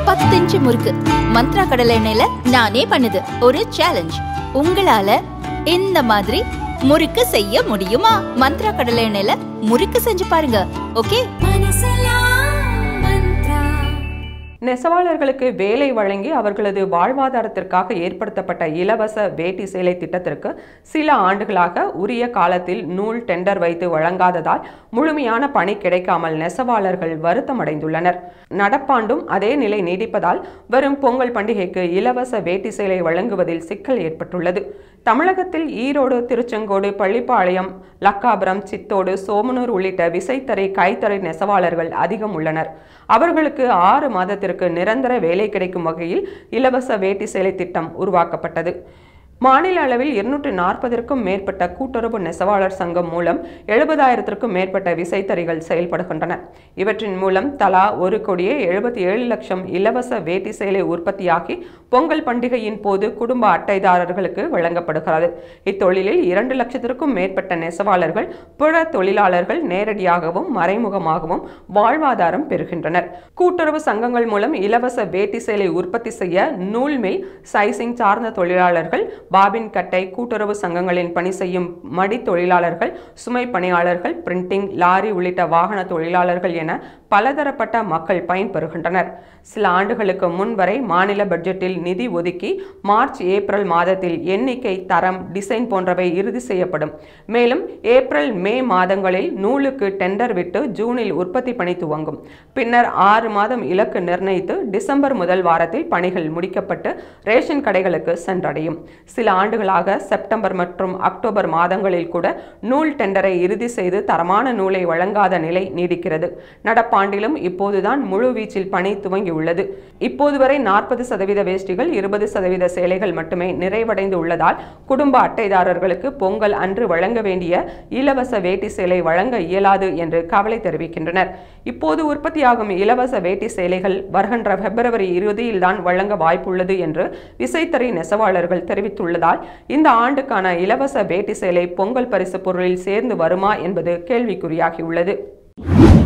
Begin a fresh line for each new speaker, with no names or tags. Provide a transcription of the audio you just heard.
10 inch முறுக்கு மந்த்ரா கடலை எண்ணெயில நானே பண்ணுது. ஒரு சேலஞ்ச். உங்களால இந்த மாதிரி முறுக்கு செய்ய முடியுமா? மந்த்ரா கடலை எண்ணெயில முறுக்கு செஞ்சு பாருங்க. ஓகே.
நெசவாளர்களுக்கு வேலை வழங்கி அவர்களது வாழ்வாதாரத்திற்காக ஏற்படுத்தப்பட்ட இலவச வேட்டி சேலை திட்டத்திற்கு சில ஆண்டுகளாக உரிய காலத்தில் நூல் டெண்டர் வைத்து வழங்காததால் முழுமையான பணி கிடைக்காமல் நெசவாளர்கள் வருத்தமடைந்துள்ளனர். நடப்பாண்டும் அதே நிலை நீடிப்பதால் வரும் பொங்கல் பண்டிகைக்கு இலவச வேட்டி சேலை வழங்குவதில் சிக்கல் ஏற்பட்டுள்ளது. தமிழகத்தில் ஈரோடு, திருச்செங்கோடு, பள்ளிப்பாளையம், லக்காபுரம், சித்தோடு, சோமனூர் உள்ளிட்ட விசைத்தறி, கைத்தறி நெசவாளர்கள் அதிகம் உள்ளனர். அவர்களுக்கு 6 மாதத்திற்கு நிரந்தர வேலை கிடைக்கும் வகையில் இலவச வேட்டி சேலை திட்டம் உருவாக்கப்பட்டது. மாநில அளவில் 240க்கும் மேற்பட்ட கூட்டுறவு நெசவாளர் சங்கம் மூலம் 70,000க்கும் மேற்பட்ட விசைத்தறிகள் செயல்படுகின்றன. இவற்றின் மூலம் தலா 1,77 லட்சம் இலவச வேட்டி சேலை உற்பத்தியாகி பொங்கல் பண்டிகையின் போது குடும்ப அட்டைதாரர்களுக்கு வழங்கப்படுகிறது. இத்தொழிலில் 2 லட்சத்திற்கும் மேற்பட்ட நெசவாளர்கள், புற தொழிலாளர்கள் நேரடியாகவும் மறைமுகமாகவும் வாழ்வாதாரம் பெறுகின்றனர். கூட்டுறவு சங்கங்கள் மூலம் இலவச வேட்டி சேலை உற்பத்தி செய்ய நூல் மில், சைசிங் சார்ந்த தொழிலாளர்கள், பாபின் கட்டை, கூட்டுறவு சங்கங்களின் பணி செய்யும் மடி தொழிலாளர்கள், சுமை பணியாளர்கள், பிரிண்டிங், லாரி உள்ளிட்ட வாகன தொழிலாளர்கள் என பலதரப்பட்ட மக்கள் பயன்பெறுகின்றனர். சில ஆண்டுகளுக்கு முன் வரை மாநில பட்ஜெட்டில் நிதி ஒதுக்கி மார்ச், ஏப்ரல் மாதத்தில் எண்ணிக்கை, தரம், டிசைன் போன்றவை இறுதி செய்யப்படும். மேலும் ஏப்ரல், மே மாதங்களில் நூலுக்கு டெண்டர் விட்டு ஜூனில் உற்பத்தி பணி துவங்கும். பின்னர் 6 மாதம் இலக்கு நிர்ணயித்து டிசம்பர் முதல் வாரத்தில் பணிகள் முடிக்கப்பட்டு ரேஷன் கடைகளுக்கு சென்றடையும். சில ஆண்டுகளாக செப்டம்பர் மற்றும் அக்டோபர் மாதங்களில் கூட நூல் டெண்டரை இறுதி செய்து தரமான நூலை வழங்காத நிலை நீடிக்கிறது. நடப்பாண்டிலும் இப்போதுதான் முழு வீச்சில் பணி துவங்கியுள்ளது. இப்போது வரை 40% வேஷ்டிகள், 20% சேலைகள் மட்டுமே நிறைவடைந்து உள்ளதால் குடும்ப அட்டைதாரர்களுக்கு பொங்கல் அன்று வழங்க வேண்டிய இலவச வேட்டி சேலை வழங்க இயலாது என்று கவலை தெரிவிக்கின்றனர். இப்போது உற்பத்தியாகும் இலவச வேட்டி சேலைகள் வருகின்ற பிப்ரவரி இறுதியில் தான் வழங்க வாய்ப்புள்ளது என்று விசைத்தறி நெசவாளர்கள் தெரிவித்துள்ளதால் இந்த ஆண்டுக்கான இலவச வேட்டி சேலை பொங்கல் பரிசு பொருளில் சேர்ந்து வருமா என்பது கேள்விக்குறியாகியுள்ளது.